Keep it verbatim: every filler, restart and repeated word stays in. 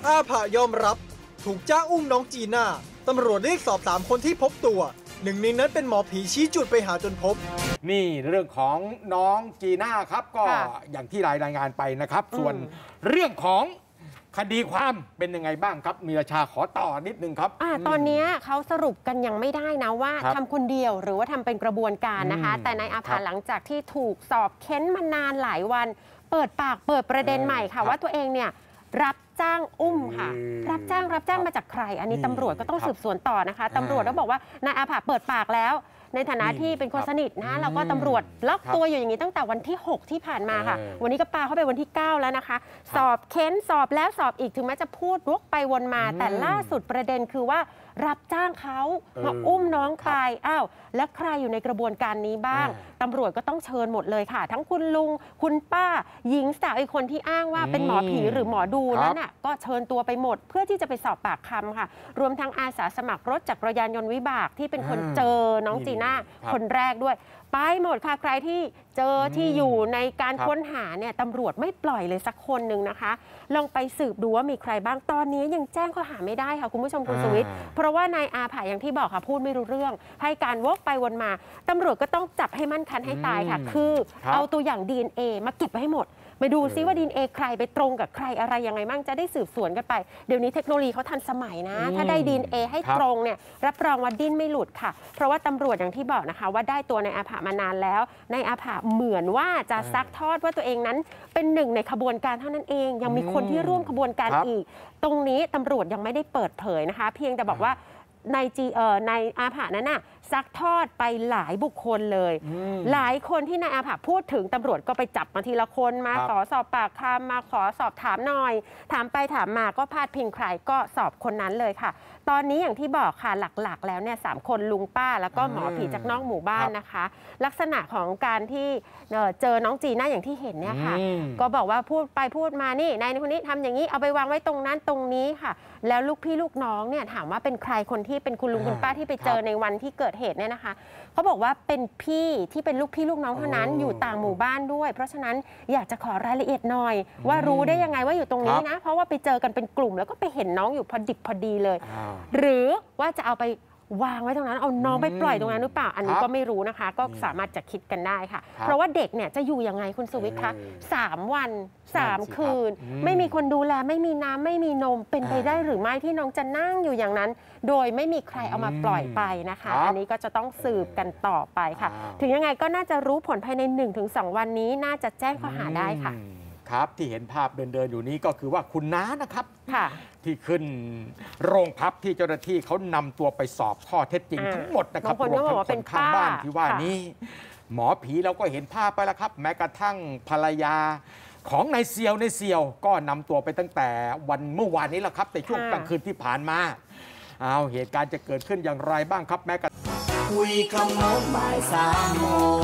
อาผะยอมรับถูกจ้างอุ้มน้องจีน่าตำรวจเรียกสอบสามคนที่พบตัวหนึ่งในนั้นเป็นหมอผีชี้จุดไปหาจนพบนี่เรื่องของน้องจีน่าครับก็อย่างที่รายงานไปนะครับส่วนเรื่องของคดีความเป็นยังไงบ้างครับมีราชาขอต่อนิดนึงครับอ่าตอนนี้เขาสรุปกันยังไม่ได้นะว่าทำคนเดียวหรือว่าทำเป็นกระบวนการนะคะแต่นายอาภาหลังจากที่ถูกสอบเค้นมานานหลายวันเปิดปากเปิดประเด็นใหม่ค่ะว่าตัวเองเนี่ยรับจ้างอุ้มค่ะรับจ้างรับจ้างมาจากใครอันนี้ตำรวจก็ต้องสืบสวนต่อนะคะตำรวจก็บอกว่านายอาภาเปิดปากแล้วในฐานะที่เป็นคนสนิทนะแล้วก็ตำรวจล็อกตัวอยู่อย่างนี้ตั้งแต่วันที่หกที่ผ่านมาค่ะวันนี้ก็ปาเข้าไปวันที่เก้าแล้วนะคะสอบเค้นสอบแล้วสอบอีกถึงแม้จะพูดวกไปวนมาแต่ล่าสุดประเด็นคือว่ารับจ้างเขามาอุ้มน้องไปอ้าวแล้วใครอยู่ในกระบวนการนี้บ้างตำรวจก็ต้องเชิญหมดเลยค่ะทั้งคุณลุงคุณป้าหญิงสาวอีกคนที่อ้างว่าเป็นหมอผีหรือหมอดูนั้นน่ะก็เชิญตัวไปหมดเพื่อที่จะไปสอบปากคำค่ะรวมทั้งอาสาสมัครรถจักรยานยนต์วิบากที่เป็นคนเจอน้องจีน่าคนแรกด้วยไปหมดค่ะใครที่เจอที่อยู่ในการค้นหาเนี่ยตำรวจไม่ปล่อยเลยสักคนหนึ่งนะคะลองไปสืบดูว่ามีใครบ้างตอนนี้ยังแจ้งข้อหาไม่ได้ค่ะคุณผู้ชมคุณสวิทย์เพราะว่านายอาภาอย่างที่บอกค่ะพูดไม่รู้เรื่องให้การวกไปวนมาตำรวจก็ต้องจับให้มั่นคันให้ตายค่ะคือเอาตัวอย่าง ดี เอ็น เอ มาเก็บไว้ให้หมดไปดูซิว่า ดี เอ็น เอ ใครไปตรงกับใครอะไรยังไงมั่งจะได้สืบสวนกันไปเดี๋ยวนี้เทคโนโลยีเขาทันสมัยนะถ้าได้ ดี เอ็น เอ ให้ตรงเนี่ยรับรองว่าดิ้นไม่หลุดค่ะเพราะว่าตำรวจอย่างที่บอกนะคะว่าได้ตัวในอาภามานานแล้วในอาภาเหมือนว่าจะซักทอดว่าตัวเองนั้นเป็นหนึ่งในขบวนการเท่านั้นเองยังมีคนที่ร่วมขบวนการอีกตรงนี้ตำรวจยังไม่ได้เปิดเผยนะคะเพียงแต่บอกว่าในจีเอ่อในอาภานั้นน่ะซักทอดไปหลายบุคคลเลยหลายคนที่นายอาภาพูดถึงตำรวจก็ไปจับมาทีละคนมาขอสอบปากคำมาขอสอบถามหน่อยถามไปถามมาก็พาดพิงใครก็สอบคนนั้นเลยค่ะตอนนี้อย่างที่บอกค่ะหลักๆแล้วเนี่ยสามคนลุงป้าแล้วก็หมอผีจากนอกหมู่บ้านนะคะลักษณะของการที่เจอน้องจีน่าอย่างที่เห็นเนี่ยค่ะก็บอกว่าพูดไปพูดมานี่นายคนนี้ทำอย่างนี้เอาไปวางไว้ตรงนั้นตรงนี้ค่ะแล้วลูกพี่ลูกน้องเนี่ยถามว่าเป็นใครคนที่เป็นคุณลุงคุณป้าที่ไปเจอในวันที่เกิดเหตุเนี่ยนะคะเขาบอกว่าเป็นพี่ที่เป็นลูกพี่ลูกน้องเท่านั้นอยู่ต่างหมู่บ้านด้วยเพราะฉะนั้นอยากจะขอรายละเอียดหน่อยว่ารู้ได้ยังไงว่าอยู่ตรงนี้นะเพราะว่าไปเจอกันเป็นกลุ่มแล้วก็ไปเห็นน้องอยู่พอดิบพอดีเลยหรือว่าจะเอาไปวางไว้ตรงนั้นเอาน้องไปปล่อยตรงนั้นหรือเปล่าอันนี้ก็ไม่รู้นะคะก็สามารถจะคิดกันได้ค่ะเพราะว่าเด็กเนี่ยจะอยู่ยังไงคุณสุวิทย์คะสามวันสามคืนไม่มีคนดูแลไม่มีน้ำไม่มีนมเป็นไปได้หรือไม่ที่น้องจะนั่งอยู่อย่างนั้นโดยไม่มีใครเอามาปล่อยไปนะคะอันนี้ก็จะต้องสืบกันต่อไปค่ะถึงยังไงก็น่าจะรู้ผลภายใน หนึ่งถึงสอง วันนี้น่าจะแจ้งข้อหาได้ค่ะครับที่เห็นภาพเดินๆอยู่นี้ก็คือว่าคุณน้านะครับที่ขึ้นโรงพักที่เจ้าหน้าที่เขานำตัวไปสอบข้อเท็จจริงทั้งหมดนะครับรวมทั้งคนข้างบ้านที่ว่านี้หมอผีเราก็เห็นภาพไปแล้วครับแม้กระทั่งภรรยาของนายเซียวในเซียวก็นำตัวไปตั้งแต่วันเมื่อวานนี้แหละครับในช่วงกลางคืนที่ผ่านมาเอาเหตุการณ์จะเกิดขึ้นอย่างไรบ้างครับแม้กระทั่งคุยคำโน้นบ่ายสามโมง